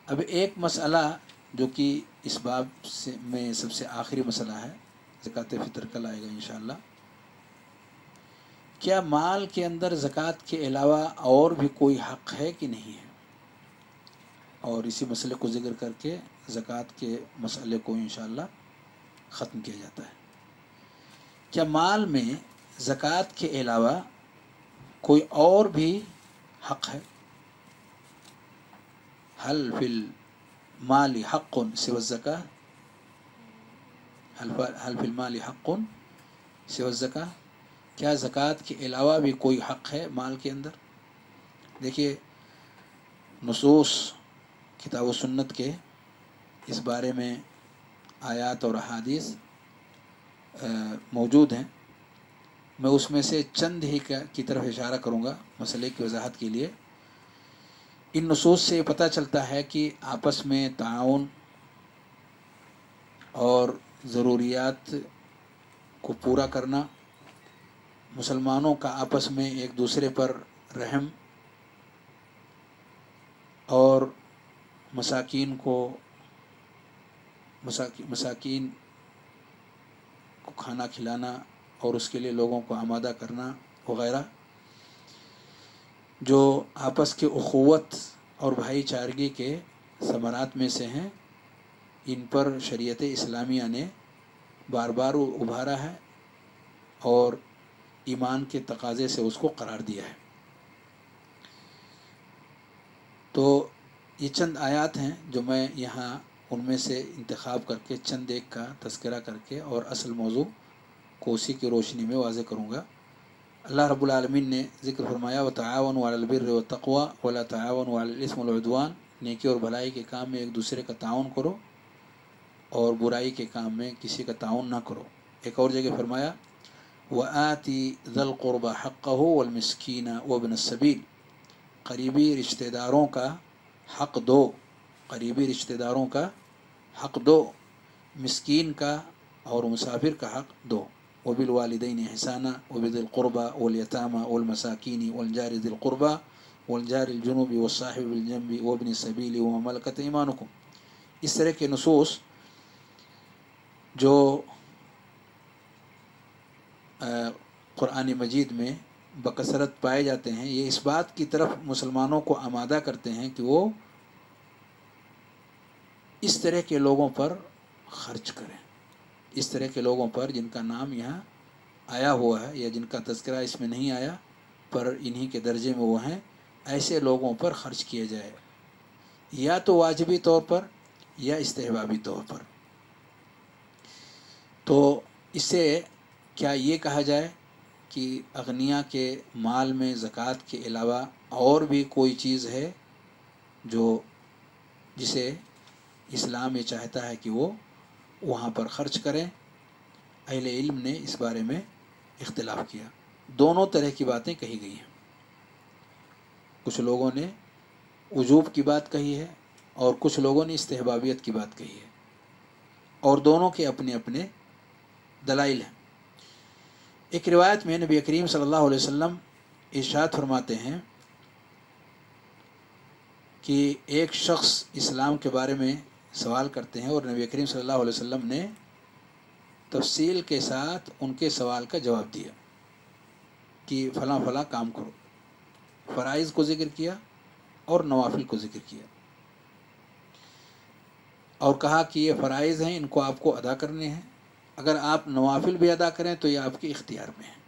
اب ایک مسئلہ جو کہ اس باب میں سب سے آخری مسئلہ ہے، زکوٰۃ فطر کل آئے گا انشاءاللہ. کیا مال کے اندر زکوٰۃ کے علاوہ اور بھی کوئی حق ہے کہ نہیں ہے؟ اور اسی مسئلے کو ذکر کر کے زکوٰۃ کے مسئلے کو انشاءاللہ ختم کیا جاتا ہے. کیا مال میں زکوٰۃ کے علاوہ کوئی اور بھی حق ہے؟ حل فی المال حق سوى الزکاة، حل فی المال حق سوى الزکاة، کیا زکوٰۃ کے علاوہ بھی کوئی حق ہے مال کے اندر؟ دیکھیے نصوص کتاب و سنت کے اس بارے میں آیات اور احادیث موجود ہیں. میں اس میں سے چند ہی کی طرف اشارہ کروں گا مسئلے کی وضاحت کے لیے. ان نصوص سے پتہ چلتا ہے کہ آپس میں تعاون اور ضروریات کو پورا کرنا، مسلمانوں کا آپس میں ایک دوسرے پر رحم اور مساکین کو کھانا کھلانا اور اس کے لیے لوگوں کو آمادہ کرنا وغیرہ، جو آپس کے اخوت اور بھائی چارگی کے ثمرات میں سے ہیں، ان پر شریعت اسلامیہ نے بار بار ابھارا ہے اور ایمان کے تقاضے سے اس کو قرار دیا ہے. تو یہ چند آیات ہیں جو میں یہاں ان میں سے انتخاب کر کے چند ایک کا تذکرہ کر کے اور اصل موضوع کو اسی کی روشنی میں واضح کروں گا. اللہ رب العالمین نے ذکر فرمایا وَتَعَاوَنُوا عَلَى الْبِرِّ وَالتَّقْوَىٰ وَلَا تَعَاوَنُوا عَلَى الْإِثْمِ وَالْعُدْوَانِ، نیکی اور بھلائی کے کام میں ایک دوسرے کا تعاون کرو اور برائی کے کام میں کسی کا تعاون نہ کرو. ایک اور جگہ فرمایا وَآتِ ذَا الْقُرْبَى حَقَّهُ وَالْمِسْكِينَ وَابْنَ السَّبِيلِ، قریبی رشتہ داروں کا حق دو، قریبی رشتہ داروں کا حق دو، مسکین کا اور مسافر کا حق دو. وبالوالدین احسانا وبذی القربى والیتامى والمساکین والجار ذی القربى والجار الجنب والصاحب بالجنب وابن السبیل وما ملکت ایمانکم. اس طرح کے نصوص جو قرآن مجید میں بکثرت پائے جاتے ہیں، یہ اس بات کی طرف مسلمانوں کو آمادہ کرتے ہیں کہ وہ اس طرح کے لوگوں پر خرچ کریں، اس طرح کے لوگوں پر جن کا نام یہاں آیا ہوا ہے یا جن کا تذکرہ اس میں نہیں آیا پر انہی کے درجے میں وہ ہیں، ایسے لوگوں پر خرچ کیا جائے، یا تو واجبی طور پر یا استحبابی طور پر. تو اس سے کیا یہ کہا جائے کہ اغنیاء کے مال میں زکوٰۃ کے علاوہ اور بھی کوئی چیز ہے جو جسے اسلام یہ چاہتا ہے کہ وہ وہاں پر خرچ کریں؟ اہل علم نے اس بارے میں اختلاف کیا. دونوں طرح کی باتیں کہی گئی ہیں. کچھ لوگوں نے وجوب کی بات کہی ہے اور کچھ لوگوں نے استحبابیت کی بات کہی ہے، اور دونوں کے اپنے اپنے دلائل ہیں. ایک روایت میں نبی کریم صلی اللہ علیہ وسلم ارشاد فرماتے ہیں کہ ایک شخص اسلام کے بارے میں سوال کرتے ہیں اور نبی کریم صلی اللہ علیہ وسلم نے تفصیل کے ساتھ ان کے سوال کا جواب دیا کہ فلاں فلاں کام کرو. فرائض کو ذکر کیا اور نوافل کو ذکر کیا اور کہا کہ یہ فرائض ہیں، ان کو آپ کو ادا کرنے ہیں. اگر آپ نوافل بھی ادا کریں تو یہ آپ کے اختیار میں ہیں.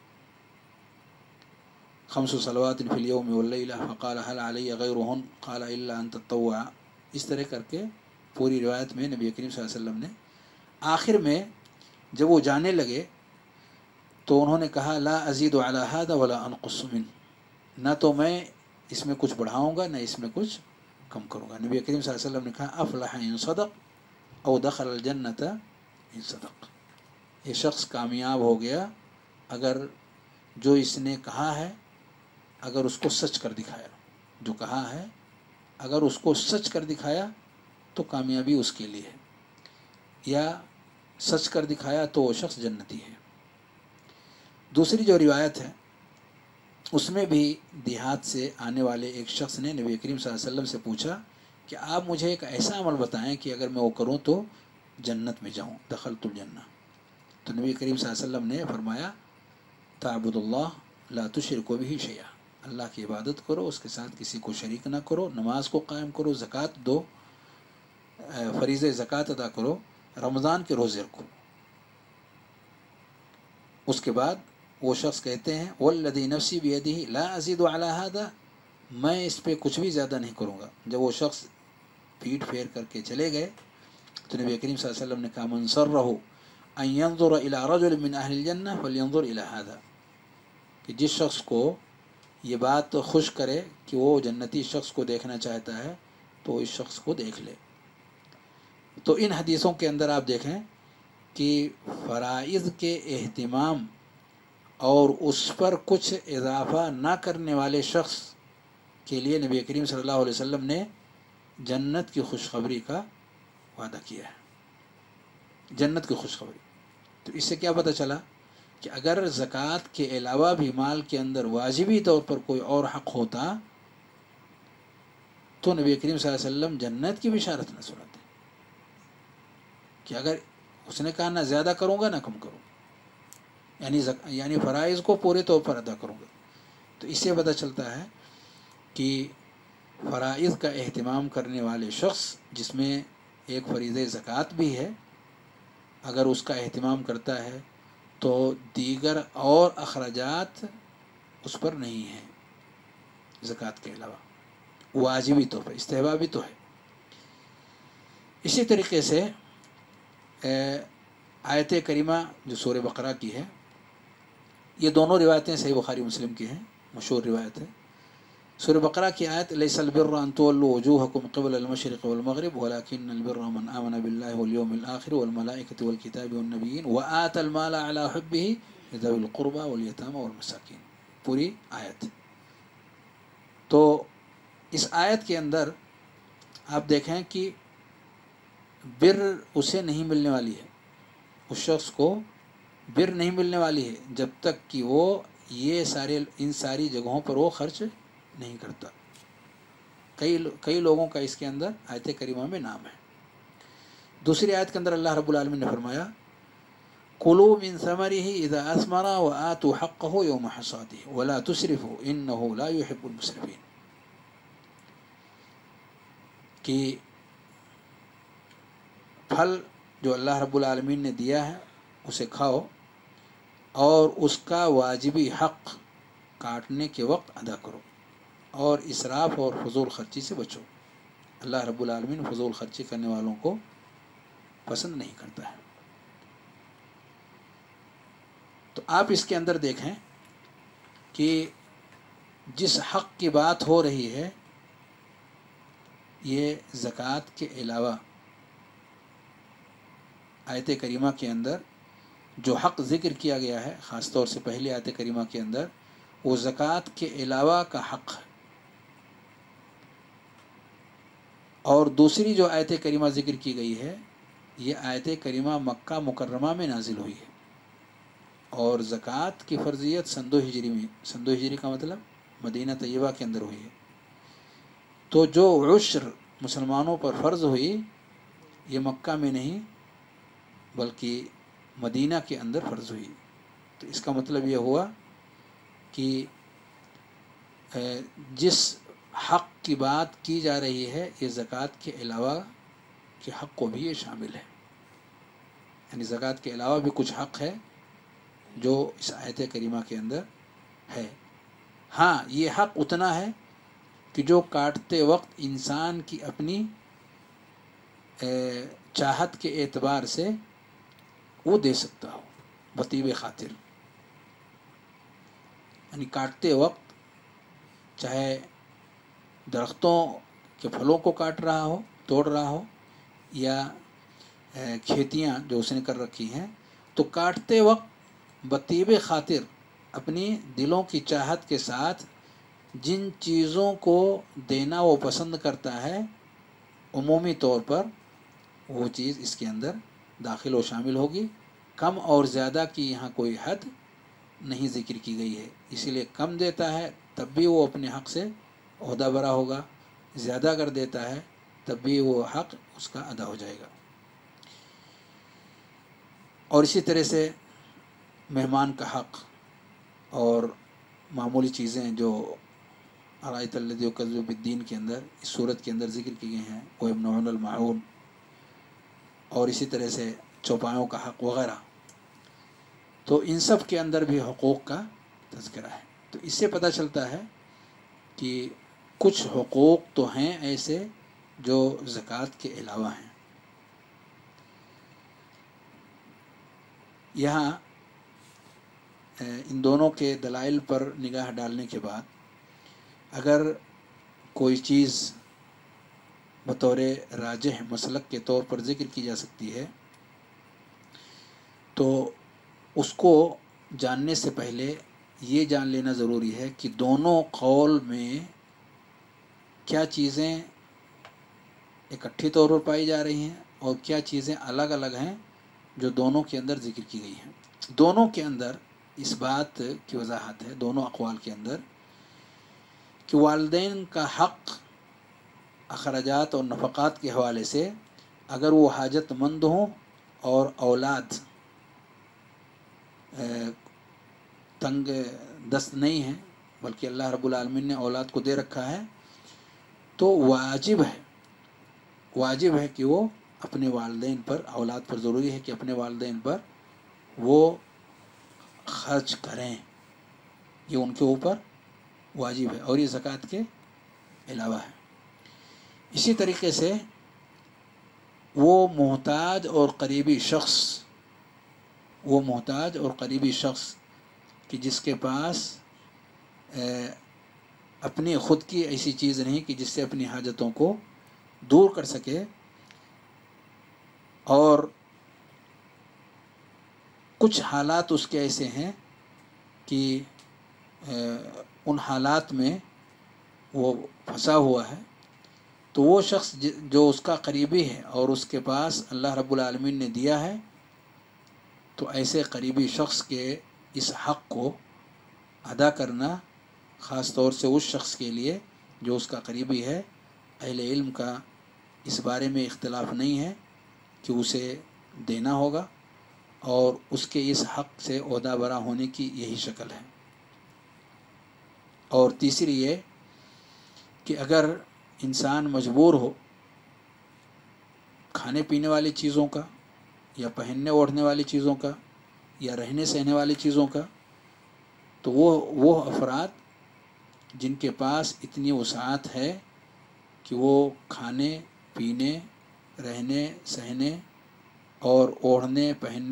5 صلوات فی اليوم واللیلہ فقال هل علی غیرہن قال الا ان تطوع. اس طرح کر کے پوری روایت میں نبی کریم صلی اللہ علیہ وسلم نے آخر میں جب وہ جانے لگے تو انہوں نے کہا لا ازید علی ھذا ولا انقص منہ، نہ تو میں اس میں کچھ بڑھاؤں گا نہ اس میں کچھ کم کروں گا. نبی کریم صلی اللہ علیہ وسلم نے کہا افلح ان صدق او دخل الجنۃ ان صدق. یہ شخص کامیاب ہو گیا اگر جو اس نے کہا ہے اگر اس کو سچ کر دکھایا. جو کہا ہے اگر اس کو سچ کر دکھایا تو کامیابی اس کے لیے ہے، یا سچ کر دکھایا تو وہ شخص جنتی ہے. دوسری جو روایت ہے اس میں بھی دیہات سے آنے والے ایک شخص نے نبی کریم صلی اللہ علیہ وسلم سے پوچھا کہ آپ مجھے ایک ایسا عمل بتائیں کہ اگر میں وہ کروں تو جنت میں جاؤں، دخلت الجنہ۔ تو نبی کریم صلی اللہ علیہ وسلم نے فرمایا تعبد اللہ لا تشرک بہ شیئا، اللہ کی عبادت کرو، اس کے ساتھ کسی کو شریک نہ کرو، نماز کو قائم کرو، زکوٰۃ دو، فریض زکوٰۃ ادا کرو، رمضان کے روزے رکھو۔ اس کے بعد وہ شخص کہتے ہیں والذی نفسی بیدہ لا ازید علی ھذا، میں اس پہ کچھ بھی زیادہ نہیں کروں گا۔ جب وہ شخص پیٹ پھیر کر کے چلے گئے تو نبی کریم صلی اللہ علیہ وسلم نے کہا من سرہ ان ینظر الی رجل من اہل الجنہ فلینظر الی ھذا، کہ جس شخص کو یہ بات خوش کرے کہ وہ جنتی شخص کو دیکھنا چاہتا ہے تو اس شخص کو دیکھ لے۔ تو ان حدیثوں کے اندر آپ دیکھیں کہ فرائض کے اہتمام اور اس پر کچھ اضافہ نہ کرنے والے شخص کے لیے نبی کریم صلی اللہ علیہ وسلم نے جنت کی خوشخبری کا وعدہ کیا ہے، جنت کی خوشخبری۔ تو اس سے کیا پتہ چلا کہ اگر زکوٰۃ کے علاوہ بھی مال کے اندر واجبی طور پر کوئی اور حق ہوتا تو نبی کریم صلی اللہ علیہ وسلم جنت کی بشارت نہ سناتے، کہ اگر اس نے کہا نہ زیادہ کروں گا نہ کم کروں، یعنی فرائض کو پورے طور پر ادا کروں گا۔ تو اس سے پتہ چلتا ہے کہ فرائض کا اہتمام کرنے والے شخص، جس میں ایک فریضہ زکوٰۃ بھی ہے، اگر اس کا اہتمام کرتا ہے تو دیگر اور اخراجات اس پر نہیں ہیں زکوٰۃ کے علاوہ، واجبی طور پر، استحبابی تو ہے۔ اسی طریقے سے آیت کریمہ جو سورہ بقرہ کی ہے، یہ دونوں روایتیں صحیح بخاری مسلم کی ہیں، مشہور روایت ہے۔ سورہ بقرہ کی آیت لیس البر ان تولوا وجوہکم قبل المشرق والمغرب ولکن البر من آمن باللہ والیوم الآخر والملائکۃ والکتاب والنبیین وآتى المال علی حبہ ذوی القربى والیتامى والمساکین، پوری آیت۔ تو اس آیت کے اندر آپ دیکھیں کہ بر اسے نہیں ملنے والی ہے، اس شخص کو بر نہیں ملنے والی ہے جب تک کہ وہ ان ساری جگہوں پر وہ خرچ نہیں کرتا۔ کئی لوگوں کا اس کے اندر آیت کریمہ میں نام ہے۔ دوسری آیت کے اندر اللہ رب العالمین نے فرمایا کلوا من ثمرہ اذا اثمر وآتوا حقہ یوم حصادہ ولا تسرفوا انہ لا يحب المسرفین، کہ پھل جو اللہ رب العالمین نے دیا ہے اسے کھاؤ اور اس کا واجبی حق کاٹنے کے وقت ادا کرو، اور اسراف اور فضول خرچی سے بچو۔ اللہ رب العالمین فضول خرچی کرنے والوں کو پسند نہیں کرتا ہے۔ تو آپ اس کے اندر دیکھیں کہ جس حق کی بات ہو رہی ہے یہ زکوٰۃ کے علاوہ آیت کریمہ کے اندر جو حق ذکر کیا گیا ہے، خاص طور سے پہلی آیت کریمہ کے اندر، وہ زکوٰۃ کے علاوہ کا حق ہے۔ اور دوسری جو آیت کریمہ ذکر کی گئی ہے یہ آیت کریمہ مکہ مکرمہ میں نازل ہوئی ہے، اور زکوٰۃ کی فرضیت سندو ہجری میں، سندو ہجری کا مطلب مدینہ طیبہ کے اندر ہوئی ہے۔ تو جو عشر مسلمانوں پر فرض ہوئی یہ مکہ میں نہیں بلکہ مدینہ کے اندر فرض ہوئی۔ تو اس کا مطلب یہ ہوا کہ جس حق کی بات کی جا رہی ہے یہ زکوٰۃ کے علاوہ کے حق کو بھی یہ شامل ہے، یعنی زکوٰۃ کے علاوہ بھی کچھ حق ہے جو اس آیت کریمہ کے اندر ہے۔ ہاں یہ حق اتنا ہے کہ جو کاٹتے وقت انسان کی اپنی چاہت کے اعتبار سے وہ دے سکتا ہو بطیب خاطر، یعنی کاٹتے وقت چاہے درختوں کے پھلوں کو کاٹ رہا ہو، توڑ رہا ہو، یا کھیتیاں جو اس نے کر رکھی ہیں، تو کاٹتے وقت بطیب خاطر اپنی دلوں کی چاہت کے ساتھ جن چیزوں کو دینا وہ پسند کرتا ہے عمومی طور پر وہ چیز اس کے اندر داخل و شامل ہوگی۔ کم اور زیادہ کی یہاں کوئی حد نہیں ذکر کی گئی ہے، اسی لیے کم دیتا ہے تب بھی وہ اپنے حق سے عہدہ برا ہوگا، زیادہ اگر دیتا ہے تب بھی وہ حق اس کا ادا ہو جائے گا۔ اور اسی طرح سے مہمان کا حق اور معمولی چیزیں جو ارایت الذی یکذب بالدین کے اندر اس صورت کے اندر ذکر کی گئی ہیں، وہ یمنعون الماعون، اور اسی طرح سے چوپایوں کا حق وغیرہ، تو ان سب کے اندر بھی حقوق کا تذکرہ ہے۔ تو اس سے پتہ چلتا ہے کہ کچھ حقوق تو ہیں ایسے جو زکوٰۃ کے علاوہ ہیں۔ یہاں ان دونوں کے دلائل پر نگاہ ڈالنے کے بعد اگر کوئی چیز بطور راجح مسلک کے طور پر ذکر کی جا سکتی ہے تو اس کو جاننے سے پہلے یہ جان لینا ضروری ہے کہ دونوں قول میں کیا چیزیں اکٹھی طور پر پائی جا رہی ہیں اور کیا چیزیں الگ الگ ہیں جو دونوں کے اندر ذکر کی گئی ہیں۔ دونوں کے اندر اس بات کی وضاحت ہے، دونوں اقوال کے اندر، کہ والدین کا حق اخراجات اور نفقات کے حوالے سے اگر وہ حاجت مند ہوں اور اولاد تنگ دست نہیں ہیں بلکہ اللہ رب العالمین نے اولاد کو دے رکھا ہے، تو واجب ہے کہ وہ اپنے والدین پر، اولاد پر ضروری ہے کہ اپنے والدین پر وہ خرچ کریں، یہ ان کے اوپر واجب ہے، اور یہ زکوٰۃ کے علاوہ ہے۔ اسی طریقے سے وہ محتاج اور قریبی شخص کہ جس کے پاس اپنی خود کی ایسی چیز نہیں کہ جس سے اپنی حاجتوں کو دور کر سکے، اور کچھ حالات اس کے ایسے ہیں کہ ان حالات میں وہ پھنسا ہوا ہے، تو وہ شخص جو اس کا قریبی ہے اور اس کے پاس اللہ رب العالمین نے دیا ہے، تو ایسے قریبی شخص کے اس حق کو ادا کرنا، خاص طور سے اس شخص کے لیے جو اس کا قریبی ہے، اہل علم کا اس بارے میں اختلاف نہیں ہے کہ اسے دینا ہوگا، اور اس کے اس حق سے عہدہ برا ہونے کی یہی شکل ہے۔ اور تیسری یہ کہ اگر انسان مجبور ہو کھانے پینے والی چیزوں کا، یا پہننے اوڑھنے والی چیزوں کا، یا رہنے سہنے والی چیزوں کا، تو وہ افراد جن کے پاس اتنی وسعت ہے کہ وہ کھانے پینے، رہنے سہنے اور اوڑھنے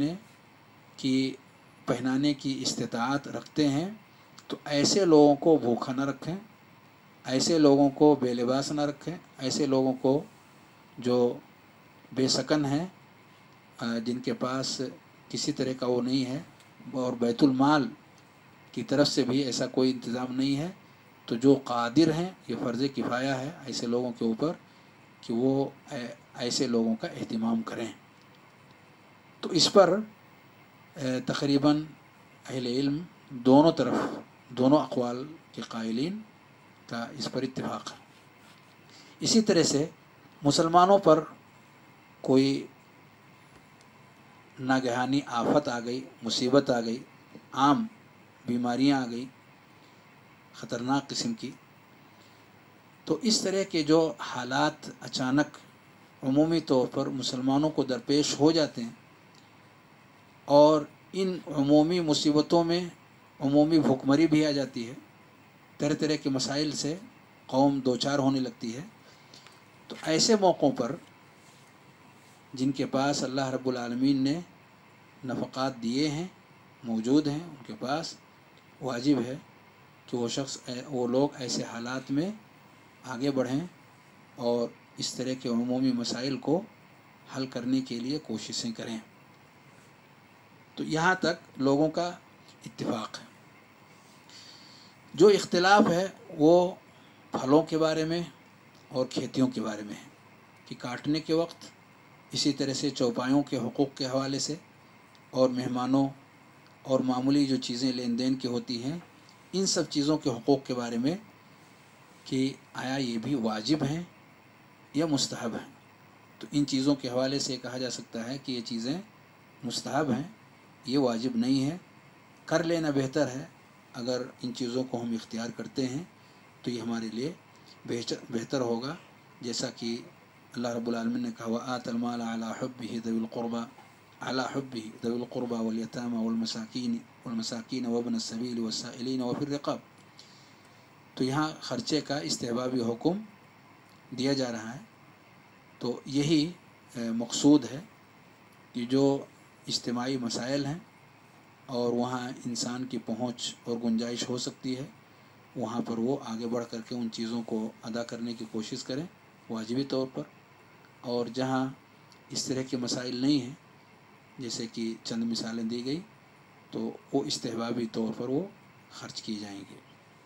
پہنانے کی استطاعت رکھتے ہیں، تو ایسے لوگوں کو بھوکا نہ رکھیں، ایسے لوگوں کو بے لباس نہ رکھیں، ایسے لوگوں کو جو بے سکن ہیں، جن کے پاس کسی طرح کا وہ نہیں ہے، اور بیت المال کی طرف سے بھی ایسا کوئی انتظام نہیں ہے، تو جو قادر ہیں، یہ فرض کفایہ ہے ایسے لوگوں کے اوپر کہ وہ ایسے لوگوں کا اہتمام کریں۔ تو اس پر تقریباً اہل علم دونوں اقوال کے قائلین کا اس پر اتفاق ہے۔ اسی طرح سے مسلمانوں پر کوئی ناگہانی آفت آ گئی، مصیبت آ گئی، عام بیماریاں آ گئی خطرناک قسم کی، تو اس طرح کے جو حالات اچانک عمومی طور پر مسلمانوں کو درپیش ہو جاتے ہیں، اور ان عمومی مصیبتوں میں عمومی بھوکمری بھی آ جاتی ہے، طرح طرح کے مسائل سے قوم دوچار ہونے لگتی ہے، تو ایسے موقعوں پر جن کے پاس اللہ رب العالمین نے نفقات دیے ہیں، موجود ہیں ان کے پاس، واجب ہے کہ وہ لوگ ایسے حالات میں آگے بڑھیں اور اس طرح کے عمومی مسائل کو حل کرنے کے لیے کوششیں کریں۔ تو یہاں تک لوگوں کا اتفاق ہے۔ جو اختلاف ہے وہ پھلوں کے بارے میں اور کھیتیوں کے بارے میں ہے کہ کاٹنے کے وقت، اسی طرح سے چوپایوں کے حقوق کے حوالے سے، اور مہمانوں اور معمولی جو چیزیں لین دین کی ہوتی ہیں، ان سب چیزوں کے حقوق کے بارے میں کہ آیا یہ بھی واجب ہیں या मुस्तहब हैं। तो इन चीज़ों के हवाले से कहा जा सकता है कि ये चीज़ें मुस्तहब हैं, ये वाजिब नहीं है। कर लेना बेहतर है। अगर इन चीज़ों को हम इख्तियार करते हैं तो ये हमारे लिए बेहतर होगा। जैसा कि अल्लाह रब्बुल आलमीन ने कहा, वआतल माल अला हुब्बिही ज़विल क़ुरबा वल यतामा वल मसाकीन वब्न अस्सबील वस्साइलीन व फिर रिक़ाब। तो यहाँ ख़र्चे का इस्तिहबाबी हुक्म दिया जा रहा है। तो यही मकसूद है कि जो इज्तिमाई मसाइल हैं और वहाँ इंसान की पहुँच और गुंजाइश हो सकती है, वहाँ पर वो आगे बढ़ कर के उन चीज़ों को अदा करने की कोशिश करें वाजिबी तौर पर। और जहाँ इस तरह के मसाइल नहीं हैं, जैसे कि चंद मिसालें दी गई, तो वो इस्तिहबाबी तौर पर वो ख़र्च की जाएंगी।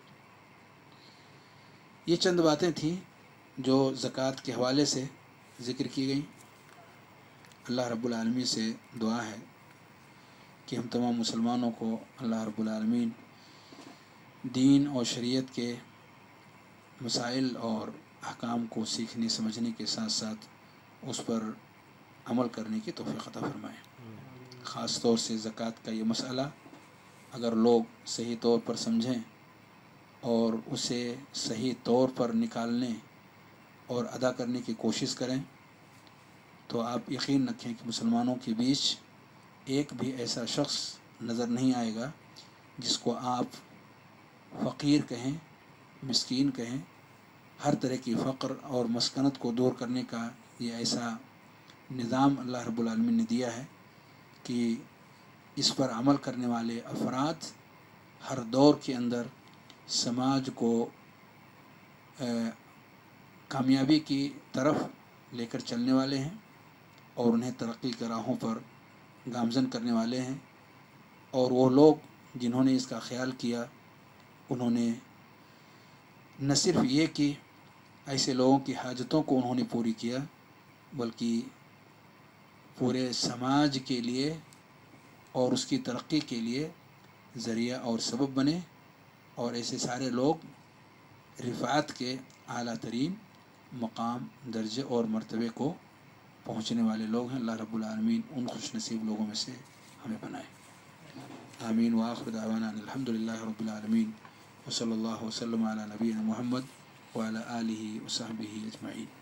ये चंद बातें थीं जो ज़कात के हवाले से ज़िक्र की गई। अल्लाह रब्बुल आलमीन से दुआ है कि हम तमाम मुसलमानों को अल्लाह रब्बुल आलमीन दीन और शरीयत के मसाइल और अहकाम को सीखने समझने के साथ साथ उस पर अमल करने की तौफ़ीक़ अता फ़रमाए। ख़ास तौर से ज़कात का ये मसला अगर लोग सही तौर पर समझें और उसे सही तौर पर निकालने और अदा करने की कोशिश करें, तो आप यकीन रखें कि मुसलमानों के बीच एक भी ऐसा शख्स नज़र नहीं आएगा जिसको आप फ़कीर कहें, मिस्कीन कहें। हर तरह की फ़क्र और मस्कनत को दूर करने का ये ऐसा निज़ाम अल्लाह रब्बुल आलमीन ने दिया है कि इस पर अमल करने वाले अफराद हर दौर के अंदर समाज को कामयाबी की तरफ लेकर चलने वाले हैं और उन्हें तरक्की की राहों पर गामज़न करने वाले हैं। और वो लोग जिन्होंने इसका ख़्याल किया, उन्होंने न सिर्फ़ ये कि ऐसे लोगों की हाजतों को उन्होंने पूरी किया, बल्कि पूरे समाज के लिए और उसकी तरक्की के लिए ज़रिया और सबब बने। और ऐसे सारे लोग रिफ़ात के आला तरीन मकाम, दर्जे और मर्तबे को पहुँचने वाले लोग हैं। अल्लाह रब्बुल आलमीन उन खुश नसीब लोगों में से हमें बनाए। आमीन। व आखिर दावाना अल्हम्दुलिल्लाहि रब्बिल आलमीन व सल्लल्लाहु वसल्लम अला नबीना मुहम्मद व अला आलिहि व सहबिहि अजमईन।